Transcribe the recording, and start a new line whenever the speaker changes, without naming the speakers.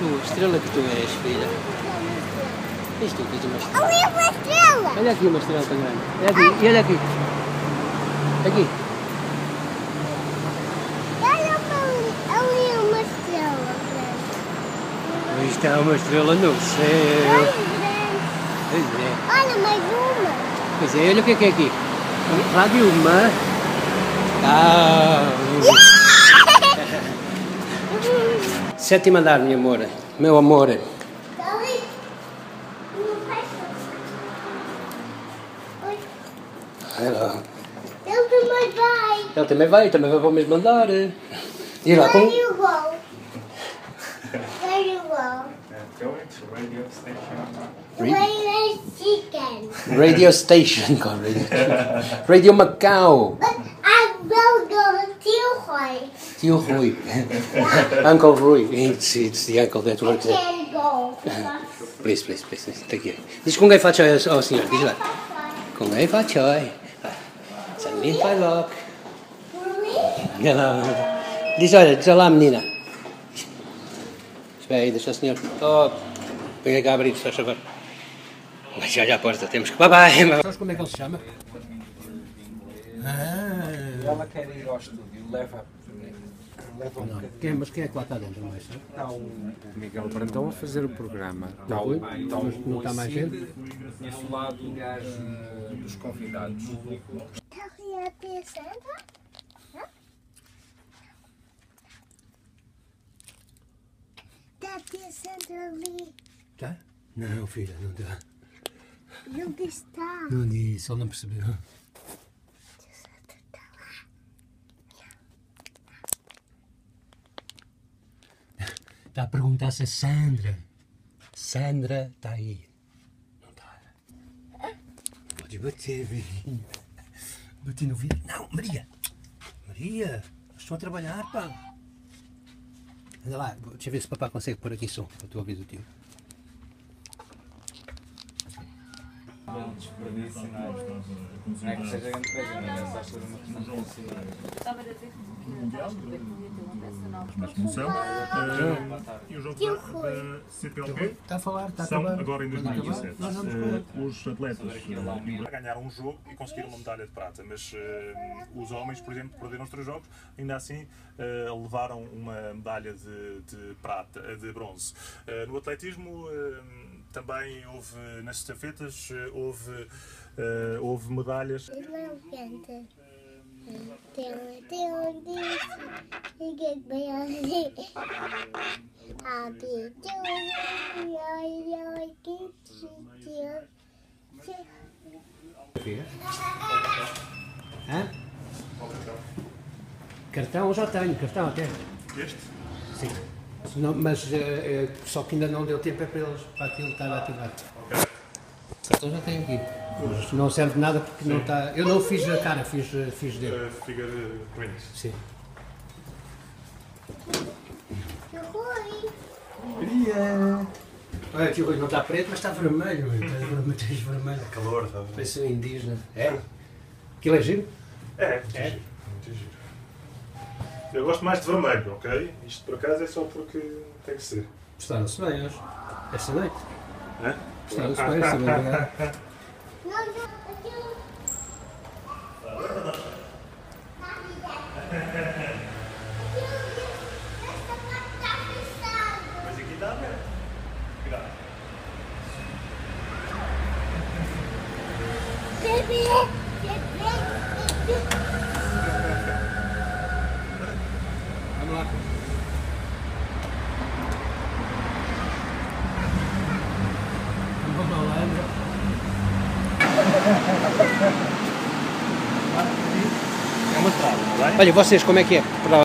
estrela que tu és, filha. Isto aqui é uma estrela.
Ali é uma estrela!
Olha aqui uma estrela tão grande. Olha aqui, e olha aqui. Aqui.
Olha ali é uma estrela grande.
Isto é uma estrela no céu.
Olha grande.
Pois é.
Olha, mais uma.
Pois é, olha o que é aqui. Rádio uma. Ah! Sétimo andar, meu amor. Meu amor.
Ali. Não fecha. Oi.
Olha lá.
Ele também vai.
Ele também vai para o mesmo andar. E lá com...
Where you go? Where you go?
Going to radio station.
Where is chicken?
Radio Station. Radio Macau.
But I will go to Roy.
Tio Rui. Uncle Rui. It's the uncle that
I
works there.
can't go.
Please. Take it. Diz com quem faz choy ao senhor. Diz lá. Com quem faz choy. Sanguinho faz logo. Diz lá, menina. Espera aí, deixa o senhor. Oh, venha cá abrir, se faz favor. Mas olha a porta, temos que... Bye. Sabes como é que ele se chama?
Ela quer ir ao estúdio, leva um
Não.
bocadinho.
Mas quem é que lá está dentro? Não é?
Está o Miguel Brandão a fazer o programa. Está
Rui?
o
Não está mais gente?
E ao lado dos convidados.
Está ali a tia Sandra? Está a tia Sandra ali.
Tá? Não, filha, não está.
Onde está?
Não disse, ele não percebeu.
Tia Sandra está lá.
Está a perguntar se a Sandra está aí. Não está. Podes bater, filhinho. Bati no vidro. Não, Maria, estou a trabalhar, pá. Anda lá, deixa eu ver se o papá consegue pôr aqui som, para tu ouvir o tio.
Desperdício, não é que seja grande coisa, mas é só ser uma questão de considerar.
Estava a dizer que estava a escrever que podia ter uma peça nova.
Mais promoção. E os jogos da CPLP
Está a falar, está a
são
acabar.
agora em
Quando acabar,
2017.
nós vamos com ele.
Os atletas ganharam um jogo e conseguiram uma medalha de prata, mas os homens, por exemplo, perderam os 3 jogos, ainda assim levaram uma medalha de prata, de bronze. No atletismo também houve, nas estafetas, houve medalhas.
Ele não canta. Tem um disse. E que bem ali. Happy to you.
Filha? Hã? Cartão já tenho, cartão até.
Este?
Sim. Não, mas só que ainda não deu tempo para aquilo estar a ativar. Cartão já tenho aqui. Mas não serve de nada porque não está. Eu não fiz a cara, fiz dele.
Figure Prince.
Sim.
Rui.
Olha, aqui hoje não está preto, mas está vermelho. Tens vermelho.
Calor, está.
Parece um indígena. É? Aquilo é giro?
É, muito giro. Eu gosto mais de vermelho, ok? Isto por acaso é só porque tem que ser.
Gostaram-se bem hoje. Esta noite.
Hã?
Gostaram-se bem, esta noite.
Mas aqui está bem. Cuidado.
Vamos lá. Vamos ao Leandro.
É uma estrada, não é?
Olha, vocês como é que é?